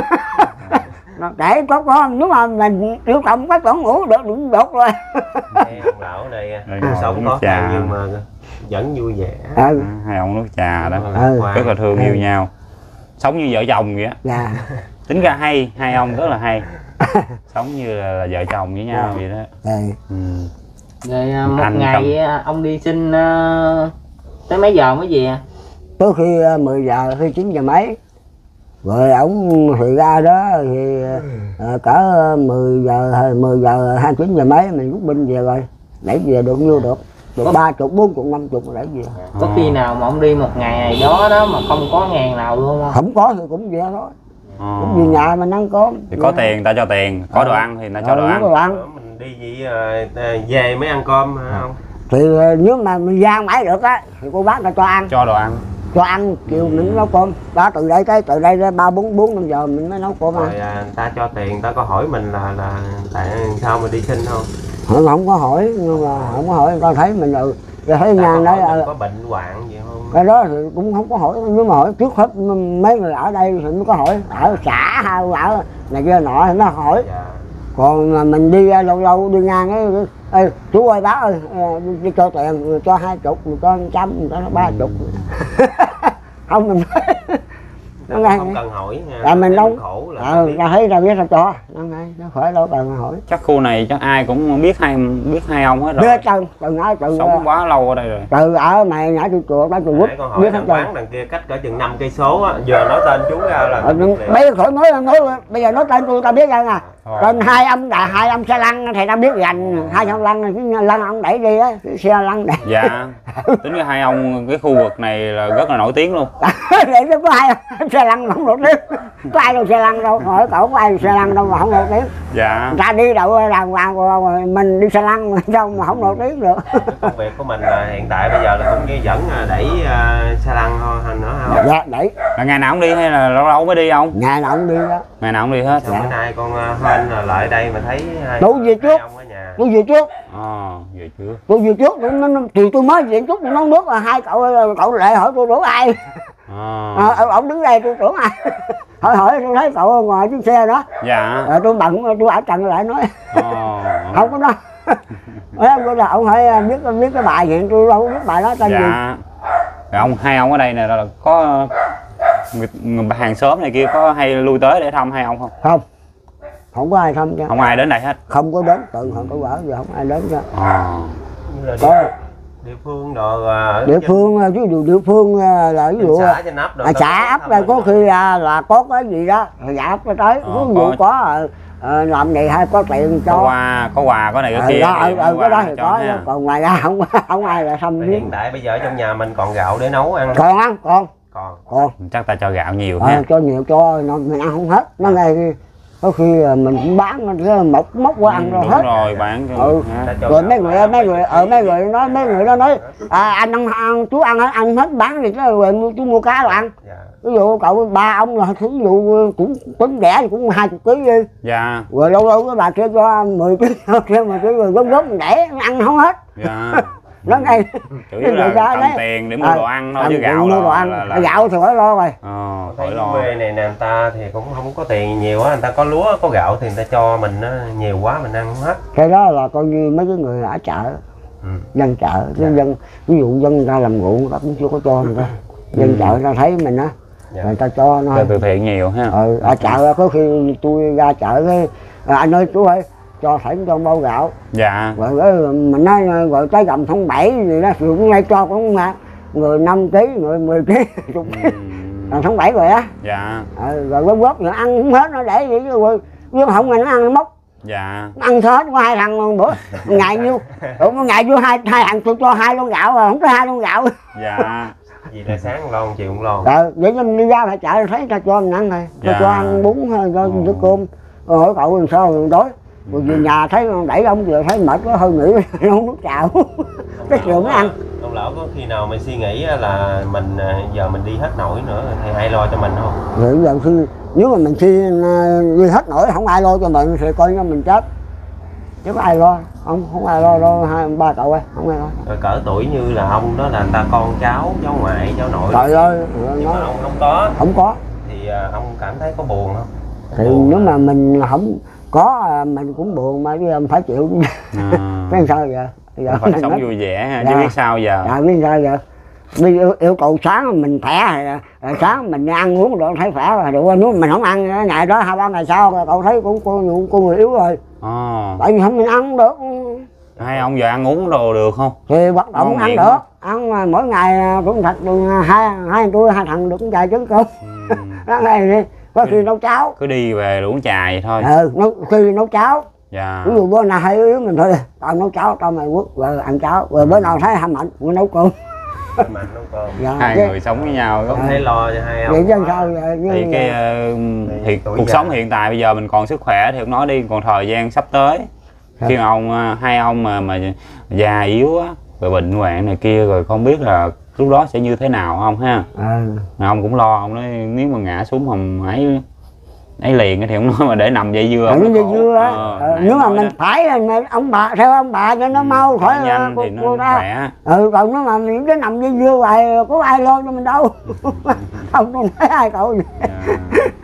Để có con nếu mà mình yêu cộng cái chỗ ngủ được đụng đột rồi. Đây, ông lão đây Đây, cuộc sống uống khó trà. khăn nhưng mà vẫn vui vẻ. Ừ. Hai ông nước trà đó. Ừ. Rất là thương Ừ. yêu nhau. Sống như vợ chồng vậy á. Dạ. Tính ra hay, hai ông rất là hay. Sống như là, là vợ chồng với nhau vậy đó. Ừ. Ừ. Rồi à, một Anh ngày à, ông đi xin à, tới mấy giờ mới về? Tới khi uh, mười giờ khi chín giờ mấy. Rồi ổng thì ra đó thì uh, cỡ mười giờ hay mười giờ hai chín giờ mấy mình rút binh về rồi. Đẩy về được nhiêu được. Được ba chục, bốn chục, năm chục đẩy về. Có khi nào mà ông đi một ngày này đó đó mà không có ngàn nào luôn không? Không có thì cũng về thôi. Ờ. Cũng về nhà mình ăn cơm. Thì có tiền người ta cho tiền, có đồ ăn thì người ta cho đồ ăn. Đồ ăn. Bữa mình đi vậy à, về mới ăn cơm hả không? Thì uh, nếu mà mình ra mãi được á thì cô bác ta cho ăn. Cho đồ ăn. Cho ăn chiều mình nấu cơm. Đó từ đây tới từ đây ra ba bốn bốn năm giờ mình mới nấu cơm ăn. Rồi à, người ta cho tiền, người ta có hỏi mình là là tại sao mà đi xin không? Họ không có hỏi nhưng mà không có hỏi, ta thấy mình ừ rồi thấy Ta nhà có đấy hỏi mình ờ, có bệnh hoạn gì không? cái đó thì cũng không có hỏi, nhưng mà hỏi trước hết mấy người ở đây thì mới có hỏi, ở xã hay ở này kia nọ thì nó hỏi. Dạ. Còn mà mình đi lâu lâu đi ngang ấy, ê chú ơi bác ơi đi, đi cho tiền người cho hai chục, người cho trăm, người cho ba chục. Không mình nó ngay Không cần hỏi nha. là mình để đâu khổ là ờ, biết. ra thấy ra biết sao cho nó ngay nó khỏi đâu cần hỏi. Chắc khu này chắc ai cũng biết hai biết hai ông hết rồi. Biết từ từ nói từ Sống quá lâu ở đây rồi. từ ở mày nhảy từ chùa tới chùa Quýt Nãy con hỏi biết hết đằng trơn. quán đằng kia cách cỡ chừng năm cây số á, giờ nói tên chú ra là Ờ, biết liền. bây giờ khỏi nói nói bây giờ nói tên tôi ta biết ra nè. Thôi. Tên hai ông đã hai ông xe lăn thì ta biết rành, hai ông lăn cái lăn ông đẩy đi á, cái xe lăn đẩy. Dạ. Tính ra hai ông cái khu vực này là rất là nổi tiếng luôn. Để nó có ai xe lăn mà không nổi tiếng, có ai đâu xe lăn đâu, hỏi cậu có ai xe lăn đâu mà không nổi tiếng. Dạ. Người ta đi đậu đàng hoàng rồi mình đi xe lăn mà đâu mà không nổi tiếng được. Cái công việc của mình là hiện tại bây giờ là cũng như vẫn à, đẩy uh, xe lăn thôi hành nữa không? Dạ đẩy Là ngày nào cũng đi hay là lâu lâu mới đi không? ngày nào cũng đi đó. Ngày nào cũng đi hết. Xong bữa nay con uh, hên là lại đây mà thấy hai, Đủ về trước. hai ông ở nhà. Tôi về trước, Ờ, về chưa? tôi về trước, tôi, nó, thì tôi mới về chút nấu nước là hai cậu cậu lại hỏi tôi đổ ai. Ờ. À, ông đứng đây tôi tưởng ai. hỏi hỏi tôi thấy cậu ngồi chiếc xe đó. Dạ. Rồi tôi bận tôi ở trần lại nói Ờ. không có đó. Nói là ông phải biết biết cái bài hiện tôi đâu biết bài đó tên gì. Dạ. Rồi ông hai ông ở đây nè là có người, người hàng xóm này kia có hay lui tới để thăm hai ông không? Không, không có ai thăm cho, Không ai đến đây hết. không có đến, tự họ có ở giờ không ai đến cho. Ờ. Như là Có địa, địa phương đồ à, ở địa trên- phương ví dụ địa phương là ví trên dụ xã trên ấp đồ à, đâu xã có ấp thăm đây mình có đâu. khi là, là có cái gì đó thì dạ ấp nó tới, Ờ, ví dụ có- có ờ, ờ, làm này hay có tiền Có cho. quà, có quà, có này Ờ, cái kia. đó, thì ờ, ờ, mua cái đó quà thì cho có, ha. còn ngoài ra không không ai là thăm Thì biết. hiện tại bây giờ trong nhà mình còn gạo để nấu ăn Còn ăn còn còn còn Chắc ta cho gạo nhiều ờ, ha. cho nhiều cho nó mình ăn không hết nó ngay có khi mình cũng bán cái móc móc qua ăn ừ, rồi đúng hết. rồi bán cho Ừ. Rồi mấy người mấy người ở mấy người nói mấy người đó nói à, anh ăn, ăn chú ăn ăn hết bán thì cái rồi chú mua cá rồi ăn. Dạ. Ví dụ cậu ba ông là ví dụ cũng tính rẻ thì cũng hai chục ký đi. Dạ. Rồi lâu lâu cái bà kia cho mười ký kia mà cái người gốc gốc để ăn không hết. Dạ. Nó ngay chủ yếu là cầm tiền để mua à, đồ ăn thôi chứ gạo mua đồ là, ăn là, là... gạo thì khỏi lo rồi. Ờ, Thấy khỏi lo. quê này nè, người ta thì cũng không có tiền nhiều á, người ta có lúa có gạo thì người ta cho mình nó nhiều quá mình ăn không hết. Cái đó là coi như mấy cái người ở chợ, Ừ. dân chợ, cái dân ví dụ dân người ta làm ruộng ta cũng chưa có cho người ta, dân chợ ta thấy mình á, Dạ. người ta cho nó. Cho từ thiện nhiều ha. Ừ, ở chợ có khi tôi ra chợ cái à, anh ơi chú ơi cho phải cho bao gạo. Dạ. Rồi cái mình nói gọi tới gầm tháng bảy gì đó thì cũng nay cho cũng mà người năm ký, người mười ký, chục ký. Ừ. Tháng bảy rồi á. Dạ. Ừ, rồi góp góp rồi ăn không hết nó để vậy chứ rồi nhưng không mà nó ăn nó móc. Dạ. Nó ăn hết có hai thằng bữa ngày nhiêu ừ, ngày vô hai hai thằng tôi cho hai lon gạo rồi không có hai lon gạo. Dạ. Vì là sáng lon chiều cũng lon. Rồi để cho mình đi ra phải chợ thấy ta cho mình ăn thôi, ta Dạ. cho ăn bún hay cho bữa cơm. Rồi hỏi cậu làm sao rồi đói. Rồi về nhà thấy đẩy ông vừa thấy mệt quá hơi nghỉ không nước chảo. Cái chiều mới ăn. Ông lão có khi nào mình suy nghĩ là mình giờ mình đi hết nổi nữa thì ai lo cho mình không? Rồi giờ khi nếu mà mình khi đi hết nổi không ai lo cho mình thì coi như mình chết. Chứ có ai lo, không không ai lo đâu hai ba cậu ơi, không ai lo. Rồi cỡ tuổi như là ông đó là người ta con cháu, cháu ngoại, cháu nội. Trời ơi, Nhưng nó mà ông không có không có. thì ông cảm thấy có buồn không? Thì Buồn nếu là- mà mình không có mình cũng buồn mà bây giờ mình phải chịu. À. Cái sao giờ? Giờ Phải sống vui vẻ ha, chứ Dạ. biết sao giờ. Dạ biết sao giờ? Bây yêu, yêu cầu sáng mình khỏe rồi, rồi sáng mình ăn uống rồi thấy khỏe rồi, được nếu mình không ăn cái ngày đó hai ba ngày sau rồi cậu thấy cũng con con người yếu rồi. Ờ. Tại vì không mình ăn không được. Hai ông giờ ăn uống đồ được không? Thì hoạt động Ngon ăn miệng được, không? ăn mà mỗi ngày cũng thật được hai hai tôi hai thằng được cũng vài trứng cơm. Ừ. Đó này đi, có khi nấu cháo. Cứ đi về uống trà vậy thôi. Ừ, nấu khi nấu cháo. Dạ. Ví dụ bữa nào hay yếu mình thôi, tao nấu cháo tao mày quất rồi ăn cháo, rồi bữa nào thấy ham mạnh cũng nấu cơm. mạnh nấu cơm. Dạ, Hai chứ- người sống với nhau. Không thấy lo cho hai ông. vậy chứ quá. sao giờ Thì như cái uh, hiện, tuổi cuộc già. sống hiện tại bây giờ mình còn sức khỏe thì ông nói đi, còn thời gian sắp tới khi mà ông uh, hai ông mà mà già yếu á, rồi bệnh hoạn này kia rồi không biết là lúc đó sẽ như thế nào không ha. ừ. Mà ông cũng lo, ông nói nếu mà ngã xuống hầm ấy ấy liền thì ông nói mà để nằm dây dưa. Ở ông cái nó dây khổ. dưa á, Ờ, ờ, nãy nếu mà nói mình đó. phải là ông bà theo ông bà cho nó Ừ, mau khỏi khỏi nhanh cô, thì nó cô ta. khỏe. Ừ, còn nếu mà mình cứ nằm dây dưa hoài có ai lo cho mình đâu. Không tôi nói ai cậu gì. Dạ.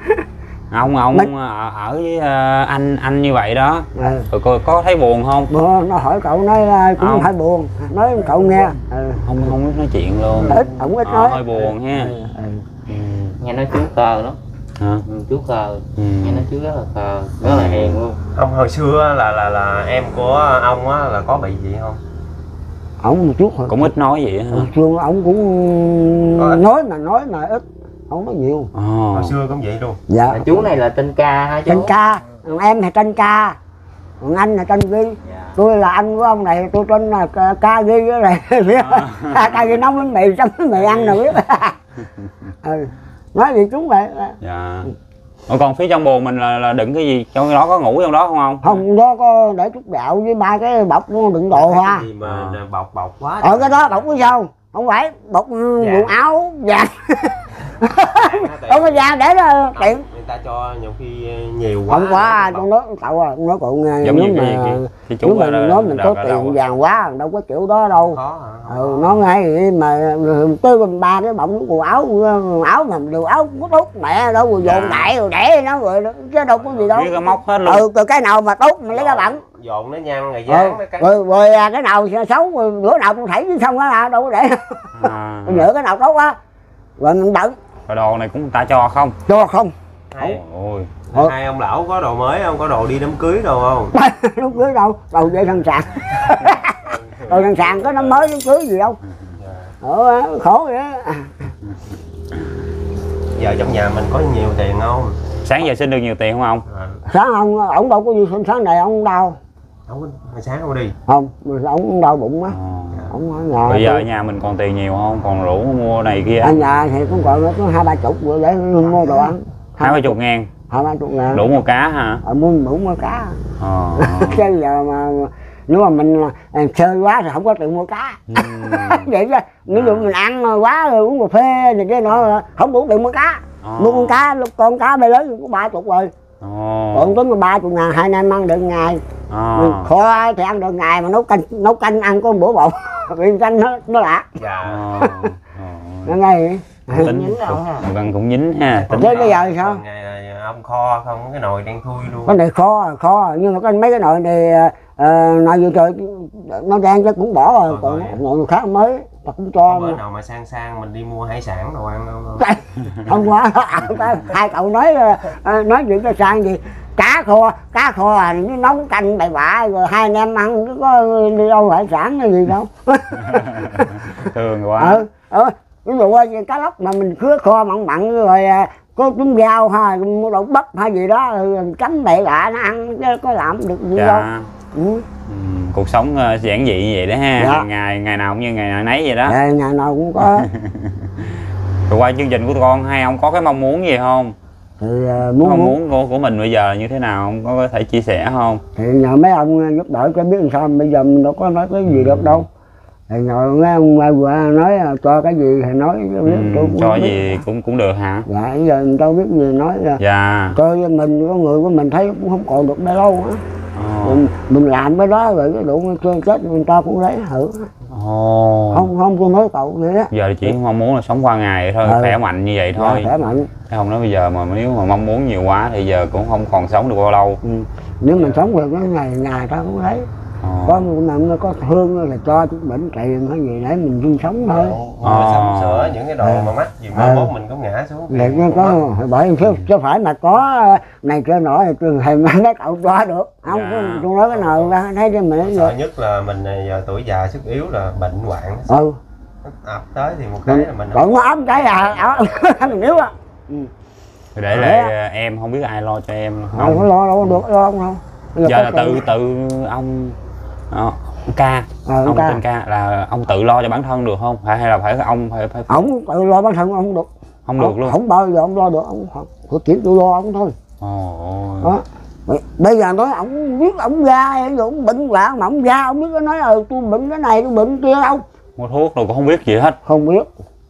ông ông Mình- ở, ở với ờ, anh anh như vậy đó Ừ. rồi có, có thấy buồn không? Bữa nó hỏi cậu nói à, cũng Không. phải buồn, nói cậu nghe. Ừ. Không không biết nói chuyện luôn. Ít, ổng ít Ờ, nói. hơi buồn ha. Ừ, ừ. Ừ. Nghe nói chú khờ lắm. Hả? Ừ, chú khờ. Ừ. Nghe nói chú rất là khờ, rất là hiền luôn. Ông hồi xưa là là là em của ông á là có bị gì không? Ổng một chút thôi. Cũng ít nói vậy hả? Hồi xưa ổng cũng Có ít. nói mà nói mà ít, không nói nhiều. Ờ. Hồi xưa cũng vậy luôn. Dạ. Là chú này là tên ca hả chú? Tên ca, còn em thì tên ca, còn anh là tên ghi. Dạ. Tôi là anh của ông này, tôi tên là ca, ca ghi đó này. Biết à. Ca ghi nấu bánh mì, chấm bánh mì ăn nào biết. Ừ. Nói gì chúng vậy. Dạ. Ủa còn phía trong buồng mình là, là đựng cái gì? Trong đó có ngủ trong đó không không? Không, đó có để chút gạo với ba cái bọc đựng đồ hoa. Cái gì mà À. bọc bọc quá. Ở cái đó bọc cái sao? Không phải bọc Dạ. quần áo vàng. Tiện. Không có vàng để đó tiện. Người ta cho nhiều khi nhiều quá. Không quá, bọc. trong đó cậu à, nói cậu nghe. Giống nếu như mà cái, cái, cái nếu chú mà là nói mình có tiền vàng quá, đâu có kiểu đó đâu. Khó hả? Ừ, nó ngay vậy mà tới gần ba cái bọng quần áo quần áo mà đồ áo có tốt mẹ đâu rồi dồn Dạ. đại rồi để nó rồi đó, chứ đâu có gì đâu. biết cái móc hết luôn. Ừ, từ cái nào mà tốt mình lấy cái bọng. Dọn nó nhăn rồi Ừ, dán nó cắt. rồi, rồi à, cái nào xấu rồi bữa nào cũng thảy chứ xong đó là đâu có để. À. Mình nhớ cái nào tốt á rồi mình bận Rồi đồ này cũng người ta cho không? cho không. Hai, Ôi. Ừ. hai ông lão có đồ mới không? Có đồ đi đám cưới đồ không? Lúc cưới đâu đầu dây thằng sàn. Rồi thằng sàn có năm mới lúc cưới gì đâu. Ừ, khổ vậy đó. Giờ trong nhà mình có nhiều tiền không? Sáng giờ xin được nhiều tiền không ông? À, Sáng ông ổng đâu có gì sáng này ông đau không có hồi sáng không đi. không, ổng đau bụng á. À. Ổng ở nhà. Bây giờ ở nhà mình còn tiền nhiều không? Còn rủ mua này kia? Ở nhà thì cũng còn có hai ba chục rồi để mua đồ ăn. Hai ba chục ngàn. hai ba chục ngàn. Đủ mua cá hả? Ờ, mua đủ mua cá. Ờ. Chứ giờ mà nếu mà mình chơi quá thì không có tiền mua cá. Ừ. Vậy chứ ví dụ mình ăn quá rồi uống cà phê thì cái nó không đủ tiền mua cá. À. Mua con cá con cá bê lớn cũng ba chục rồi. À. Còn tính ba chục ngàn hai anh em ăn được ngày. À. Kho thì ăn được ngày mà nấu canh nấu canh ăn có một bữa bột vì canh nó nó lạ. Dạ. À. Nó ngay tính nhín đâu ha. Vâng cũng nhín ha. Chứ bây giờ sao? Ngày ông kho không cái nồi đen thui luôn. Cái này kho kho nhưng mà cái mấy cái nồi này uh, nồi vừa trời nó đen chắc cũng bỏ rồi, còn nồi khác mới ta cũng cho. Bữa nào mà sang sang mình đi mua hải sản đồ ăn không? Không quá hai cậu nói nói chuyện cái sang gì cá kho cá kho à nó nấu canh bậy bạ rồi hai anh em ăn cứ có đi đâu hải sản hay gì đâu. Thường quá. Ừ, ừ. Ví dụ cá lóc mà mình khứa kho mặn mặn rồi có trứng rau ha mua đậu bắp hay gì đó chấm bậy bạ nó ăn chứ có làm được gì dạ. đâu. Ừ. Ừ, cuộc sống uh, giản dị như vậy đó ha. Dạ. Ngày ngày nào cũng như ngày nào nấy vậy đó. Dạ, ngày nào cũng có. Rồi qua chương trình của con hai ông có cái mong muốn gì không? Thì uh, muốn mong muốn của, của mình bây giờ là như thế nào không? Có thể chia sẻ không? Thì nhờ mấy ông giúp đỡ cho biết làm sao bây giờ mình đâu có nói cái gì được đâu. Thì nhờ mấy ông qua nói cho cái gì thì nói ừ, cho gì biết. cũng cũng được hả? Dạ giờ mình đâu biết gì nói ra. Dạ. Coi mình có người của mình thấy cũng không còn được bao lâu nữa. Oh. Mình, mình làm cái đó rồi cái đủ chết người ta cũng lấy hưởng. Oh. Không không tôi nói cậu vậy đó. Giờ chỉ mong muốn là sống qua ngày thôi, ừ. khỏe mạnh như vậy thôi. Dạ, khỏe mạnh. Không nói bây giờ mà nếu mà mong muốn nhiều quá thì giờ cũng không còn sống được bao lâu. Ừ. Nếu mình sống được cái ngày ngày ta cũng lấy. Oh. Có một năm nó có thương là cho chút bệnh tiền hay gì để mình sinh sống thôi. Oh. Sắm sửa những cái đồ à. mà mắc gì mà bố mình cũng ngã xuống. Để có bởi chứ chứ phải mà có này kia nọ thì thèm mấy cậu cho được. Không dạ. tôi nói cái nào ra thấy cho mình sợ nhất là mình giờ tuổi già sức yếu là bệnh hoạn. Ừ. Ập tới thì một cái là mình còn nó ấm cái à mình yếu á. Ừ. Để lại em không biết ai lo cho em không? Không có lo đâu được lo không đâu. Giờ là tự tự ông Đó, ông ca, à, ông ca. tên ca là ông tự lo cho bản thân được không? Hay hay là phải ông phải phải ông tự lo bản thân ông không được, không được luôn, không bao giờ ông lo được, ông phải kiếm tôi lo ông thôi. Ồ. Đó. Bây giờ nói ông biết ông ra, ông bệnh hoạn mà ông ra ông biết có nói ờ tôi bệnh cái này tôi bệnh kia đâu. Mua thuốc rồi cũng không biết gì hết. Không biết.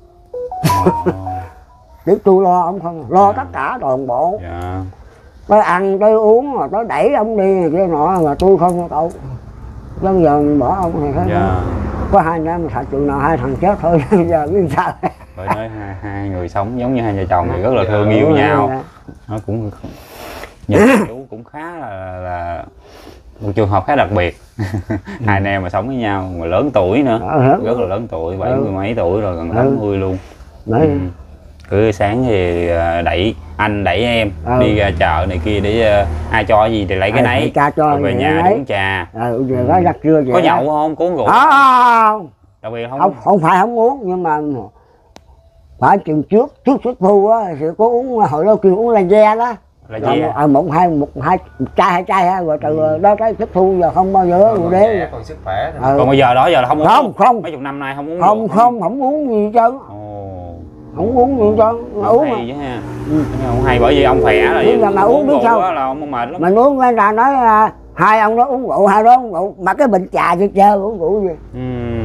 Để tôi lo ông không, lo dạ. tất cả toàn bộ. Dạ. Tôi ăn tôi uống mà tôi đẩy ông đi kia nọ mà tôi không có cậu. Bây giờ mình bỏ ông thì thấy dạ. có hai anh em thật chừng nào hai thằng chết thôi giờ biết sao. Bởi nói hai, hai người sống giống như hai vợ chồng thì rất là thương yêu nhau. Nó cũng nhìn chú cũng khá là, là một trường hợp khá đặc biệt. Hai anh em mà sống với nhau mà lớn tuổi nữa, rất là lớn tuổi, bảy mươi mấy tuổi rồi, gần tám mươi luôn. Đấy. Ừ. Cứ sáng thì đẩy anh đẩy em ừ. đi ra chợ này kia để uh, ai cho gì thì lấy cái nấy, rồi về nhà uống trà. Ừ, về đó giặt trưa có nhậu không, có uống rượu không? Đặc biệt không? Không, không phải không uống nhưng mà phải chừng trước trước xuất thu á thì có uống, hồi đó kêu uống là ve đó. Là gì à? Một hai một hai một chai hai chai ha, rồi từ ừ. đó tới xuất thu giờ không bao giờ uống đế. Còn sức khỏe. Ừ. Còn bây giờ đó giờ là không uống. Không không. Mấy chục năm nay không uống. Không rượu. không không uống gì hết trơn. Không uống gì cho uống hay chứ ha. Ừ. Không hay bởi vì ông khỏe rồi. Nhưng mà, mà uống biết sao là ông mệt lắm. Mình uống người ta nói uh, hai ông đó uống rượu, hai đó uống rượu mà cái bình trà chơi chơi uống rượu gì. Ừ.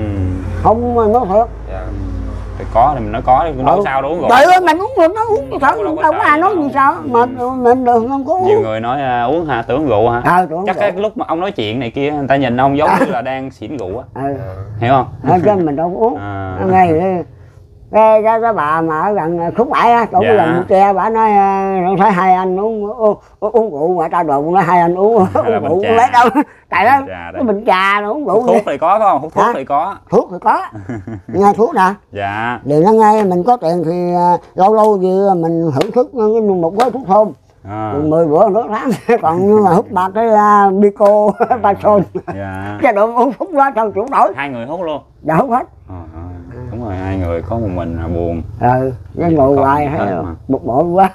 Không nói thật. Yeah. Thì có thì mình nói có thì nói ừ. sao đâu uống rượu. Trời ơi mình uống rượu nó uống gì sao đâu, đâu có ai nói gì sao mà mình đừng không có uống. Nhiều người nói uh, uống hả, tưởng rượu hả? À, chắc cái lúc mà ông nói chuyện này kia người ta nhìn ông giống như là đang xỉn rượu á. Ừ. Hiểu không? Nói cho mình đâu uống. À. Ngay cái, cái, cái bà mà ở gần khúc bãi á, chỗ cái gần tre bà nói không thấy hai anh uống uống, uống rượu mà ta đồn nói hai anh uống uống rượu lấy đâu tại đó cái bình trà nó uống rượu. Hút thuốc thì có phải không? Hút thuốc thì có. Thuốc thì có. Nghe thuốc nè. Dạ. Thì nó ngay mình có tiền thì lâu lâu gì mình thưởng thức một gói thuốc thơm. À. mười bữa nửa tháng còn nhưng mà hút ba cái uh, bico ba son. Dạ. Cái độ uống hút quá sao chủ nổi. Hai người hút luôn. Dạ hút hết. À, à. Đúng rồi, hai người có một mình là buồn. Ừ, cái ngồi hoài thấy một bộ quá.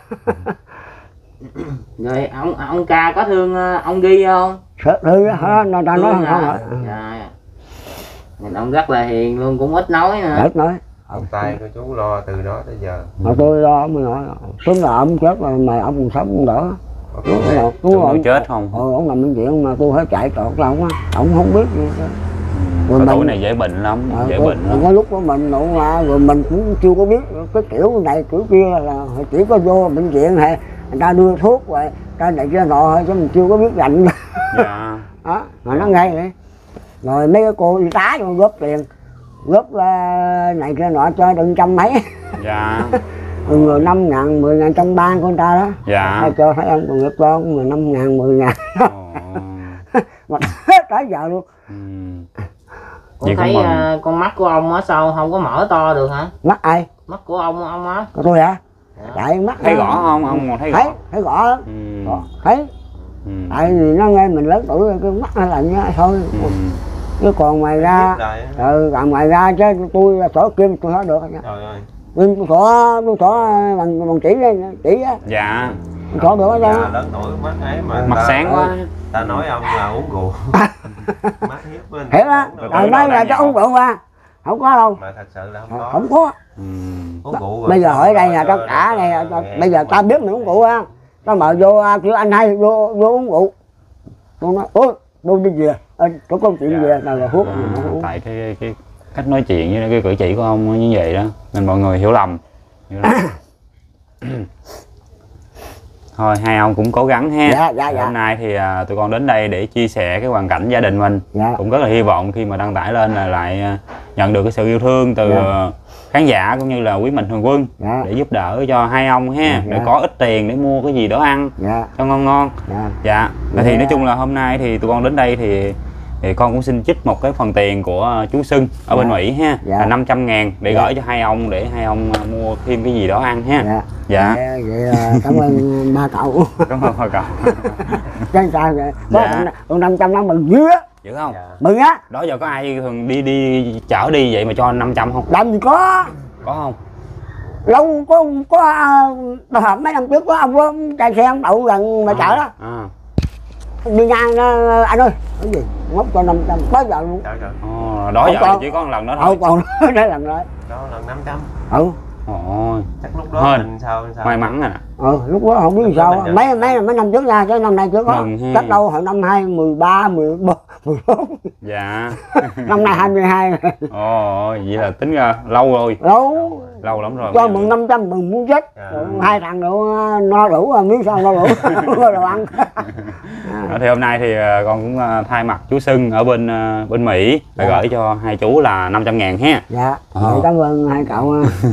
Rồi ông ông ca có thương ông Ghi không? Thương á, người ta nói không hả? Dạ. Mình ông rất là hiền luôn, cũng ít nói nữa. Ít nói. Ông tay của chú lo từ đó tới giờ. Mà tôi lo mới nói tính là ông chết rồi mà ông còn sống cũng đỡ. Chú nó chết không? Ừ, ông nằm bệnh viện mà tôi phải chạy trọt ra ông á, ông không biết gì hết. Rồi tuổi này dễ bệnh lắm, à, dễ có, bệnh lắm. Có lúc đó mình nụ mà rồi mình cũng chưa có biết cái kiểu này kiểu kia là chỉ có vô bệnh viện hay người ta đưa thuốc rồi ta này kia nọ thôi chứ mình chưa có biết rành. Dạ. Đó, mà nó ngay vậy. Rồi mấy cái cô y tá rồi góp tiền, góp uh, này kia nọ cho đừng trăm mấy. Dạ. Người năm ngàn, mười ngàn trong ban của người ta đó. Dạ. Ta cho thấy ông còn nghiệp con mười năm ngàn, mười ngàn. Mà tới giờ luôn. Ừ. Con thấy uh, con mắt của ông á sao không có mở to được hả? Mắt ai? Mắt của ông ông á. Của tôi hả? Tại mắt thấy rõ không? Ông còn thấy thấy, rõ? Thấy rõ lắm. Ừ. Thấy. Ừ. Tại vì nó nghe mình lớn tuổi cái mắt nó là như vậy thôi. Ừ. Chứ còn ngoài ra, ừ, còn ngoài ra chứ tôi sổ kim tôi nói được. Trời ơi. Tôi sổ, tôi sổ bằng bằng chỉ chỉ á. Dạ. Sổ được hết trơn. Lớn tuổi mắt ấy mà. Mặt sáng quá. Ta nói ông là uống rượu. Mắt hiếp bên. Hiểu á. Rồi nói là cho uống rượu qua. Không có đâu. Mà thật sự là không có. Không có. Ừ. Uống rượu rồi. Bây giờ ở đây là tất cả này, bây giờ ta biết mình uống rượu á. Tao mở vô kiểu anh hay vô vô uống rượu. Tôi nói ôi tôi đi về, anh có công chuyện về nào là hút. À, tại cái cái cách nói chuyện với cái cử chỉ của ông như vậy đó nên mọi người hiểu lầm. Thôi hai ông cũng cố gắng ha. Dạ, dạ, dạ. Hôm nay thì à, tụi con đến đây để chia sẻ cái hoàn cảnh gia đình mình. Dạ. Cũng rất là hy vọng khi mà đăng tải lên là lại à, nhận được cái sự yêu thương từ dạ. à, khán giả cũng như là quý mạnh thường quân. Dạ. Để giúp đỡ cho hai ông ha. Dạ. Để có ít tiền để mua cái gì đó ăn. Dạ. Cho ngon ngon. Dạ. Dạ. Dạ. Thì nói chung là hôm nay thì tụi con đến đây thì thì con cũng xin trích một cái phần tiền của chú Sưng ở dạ. bên Mỹ ha. Dạ. Là năm trăm ngàn để dạ. gửi cho hai ông để hai ông mua thêm cái gì đó ăn ha. Dạ. Dạ. Dạ. Vậy là cảm ơn ba cậu. Cảm ơn ba cậu. Cái sao vậy? Dạ. Con năm trăm nó mừng dữ á. Dữ không? Dạ. Mừng á. Đó giờ có ai thường đi đi chở đi vậy mà cho năm trăm không? Làm gì có. Có không? Lâu có có uh, hợp mấy năm trước có ông có chạy xe ông đậu gần mà à, chở đó. À. Đi ngang uh, anh ơi, cái gì? Ngốc cho năm trăm tới giờ luôn. Trời trời. Ồ, đó giờ còn, chỉ có một lần đó thôi. Không còn đây lần nữa. Đó lần năm trăm. Ừ. Ôi. Chắc lúc đó Hên. mình sao sao. May mắn à. Ừ, lúc đó không biết lúc sao. Mấy mấy mấy năm trước ra cái năm nay chưa có. Cách đâu hồi năm hai mười ba, mười bốn, mười bốn. Dạ. Năm nay hai mươi hai rồi. Ồ, vậy là tính ra lâu rồi. Lâu. Lâu lắm rồi. Cho mừng năm trăm mừng muốn chết. À. Hai thằng nữa no đủ rồi, miếng sao no đủ. Đồ ăn. À, thì hôm nay thì con cũng thay mặt chú Sưng ở bên bên Mỹ để dạ. gửi cho hai chú là năm trăm ngàn ha. Dạ. À. Cảm ơn hai cậu.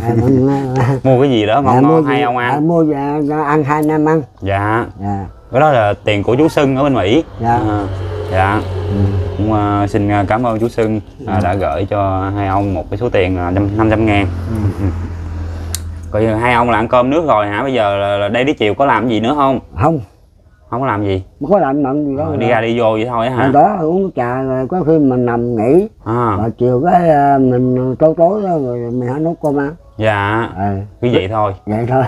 Mua cái gì đó ngon ngon hai ông ăn. À, mua về ăn hai anh em ăn. Dạ. Dạ. Cái đó là tiền của chú Sưng ở bên Mỹ. Dạ. À, dạ. Ừ. Cũng uh, xin cảm ơn chú Sưng uh, đã gửi cho hai ông một cái số tiền là năm trăm ngàn. Ừ. Coi như hai ông là ăn cơm nước rồi hả? Bây giờ là, là đây đến chiều có làm cái gì nữa không? Không. Không có làm gì? Không có làm mận gì đó. À, đi ra đi vô vậy thôi hả? À, đó uống nước trà rồi có khi mình nằm nghỉ. À. Rồi chiều cái mình tối tối đó rồi mình hãy nấu cơm ăn. Dạ. À. Cứ vậy thôi. Vậy thôi.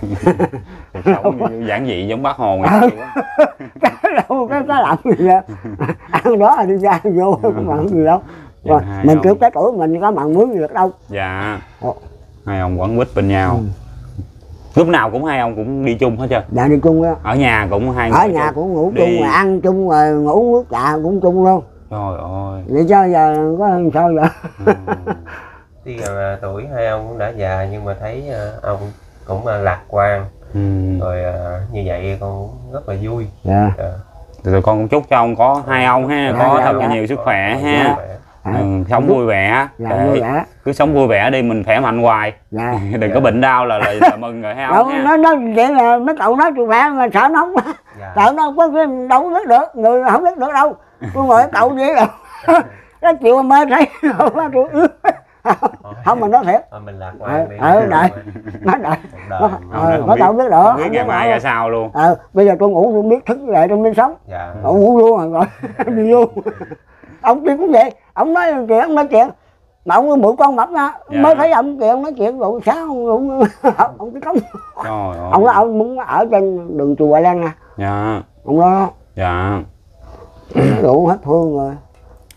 Sống giản dị giống bác Hồ này. Cái đâu cái cái làm gì vậy? Ăn đó là đi ra vô không bằng gì đâu. Rồi, mình trước cái tuổi mình có bằng mướn gì được đâu. Dạ. Ồ. Hai ông quấn quýt bên nhau. Ừ. Lúc nào cũng hai ông cũng đi chung hết trơn. Dạ đi chung á. Ở nhà cũng hai người. Ở nhà cũng ngủ đi... chung, rồi ăn chung rồi ngủ nước trà cũng chung luôn. Trời ơi. Vậy cho giờ có sao vậy? Ừ. Tuy rằng tuổi hai ông cũng đã già nhưng mà thấy ông cũng lạc quan. Ừ. Rồi như vậy con cũng rất là vui. Dạ. Dạ. Tụi con cũng chúc cho ông có hai ông ha, dạ, có dạ, thật là dạ. nhiều sức khỏe dạ. ha. À, ừ, sống vui vẻ. Dạ, vui vẻ. Cứ sống vui vẻ đi, mình khỏe mạnh hoài. Dạ. Đừng dạ. có bệnh đau là, là, là mừng rồi ha. Đâu, nó nó vậy là mấy cậu nói tôi khỏe mà sợ nóng. Dạ. Sợ nó có cái đâu biết được, người không biết được đâu. Tôi ngồi cậu vậy đâu. Cái chịu mê thấy tôi không mà nói thiệt. À, mình lạc quan đi. Ờ đợi. Nói đợi. Có cậu biết được. Biết ngày mai ra sao luôn. Ờ bây giờ tôi ngủ tôi biết thức dậy tôi mới sống. Dạ. Ông ngủ luôn rồi đi luôn. Ông kia cũng vậy, ông nói chuyện ông nói chuyện mà ông bự con mập ra dạ. mới thấy ông kia ông nói chuyện rồi sao ông ông ông cái cống ông nói ông muốn ở trên đường chùa Bà Lan nè dạ. Ông đó dạ đủ hết thương rồi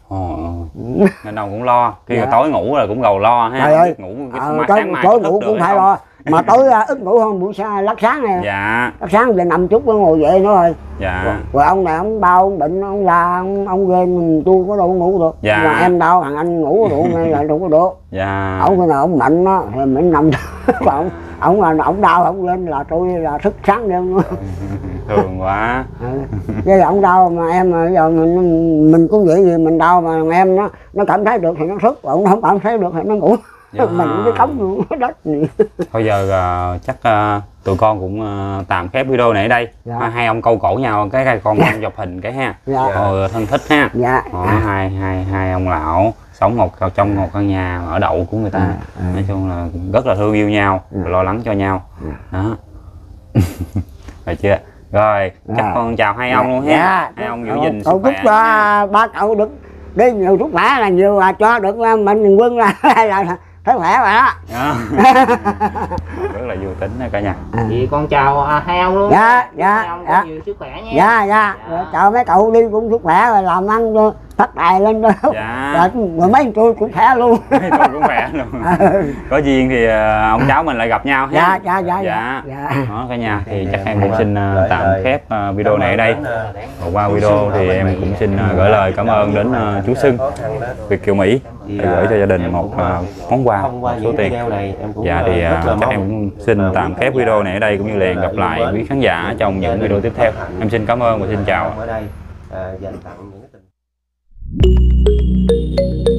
Ồ, nên ông cũng lo khi Dạ. mà tối ngủ là cũng gầu lo ha. Trời ơi, Ngủ cái ờ, mai tối, sáng mai tối thức ngủ được cũng hay phải không? lo, mà tối à, ít ngủ hơn buổi sáng lắc sáng này. Dạ. Lắc sáng giờ nằm chút nó ngồi dậy nữa rồi. Dạ. Rồi ông này ông đau, ông bệnh, ông la, ông, ông ghê, tôi có đâu có ngủ được. Dạ. Mà em đau, thằng anh ngủ được nên là đâu có được. Dạ. Ông cái nào ông mạnh á thì mình nằm còn ông là ông đau ông lên là tôi là thức sáng đêm. Thường quá. Chứ là ông đau mà em mà giờ mình mình cũng vậy gì mình đau mà em nó nó cảm thấy được thì nó thức, ông không cảm thấy được thì nó ngủ. Dạ. Mình cũng cái cống luôn đất này. Thôi giờ uh, chắc uh, tụi con cũng uh, tạm khép video này ở đây. Dạ. Hai, hai ông câu cổ nhau cái cái con con chụp hình cái ha. Dạ. Rồi thân thích ha. Dạ. Đó, hai hai hai ông lão sống một trong một căn nhà ở đậu của người ta. À, à. Nói chung là rất là thương yêu nhau, Ừ. lo lắng cho nhau. Ừ. Đó. Rồi chưa? Rồi, chắc Rồi. con chào hai Dạ. ông luôn ha. Dạ. Hai ông giữ Cậu- gìn sức cậu khỏe. chúc cho ba cậu được đi nhiều sức khỏe là nhiều là cho được mình quân là là thấy khỏe rồi đó. Đó. Rất là vui tính đó cả nhà. Vậy con chào à, hai ông luôn. Dạ, Chúc dạ, hai ông có dạ. nhiều sức khỏe nha. Dạ dạ, rồi chào mấy cậu đi cũng sức khỏe rồi làm ăn cho phát tài lên đó. Dạ. Rồi, rồi mấy tôi cũng khỏe luôn. Tôi cũng khỏe luôn. Có duyên thì ờ, ông cháu mình lại gặp nhau ha. Dạ dạ dạ Dạ. dạ. Đó cả nhà thì chắc em cũng xin ờ, tạm khép ờ, video này ở đây. Và qua video thì em cũng xin ờ, gửi lời cảm ơn đến ờ, chú Sưng Việt Kiều Mỹ để gửi cho gia đình một ờ, món quà, Thông qua một số những tiền. video này em cũng Dạ thì rất ờ, là chắc mong em cũng xin tạm khép video này ở đây cũng như là hẹn gặp lại quý khán giả trong những video tiếp theo. Em xin cảm ơn và xin chào. ở đây à, dành tặng những cái tình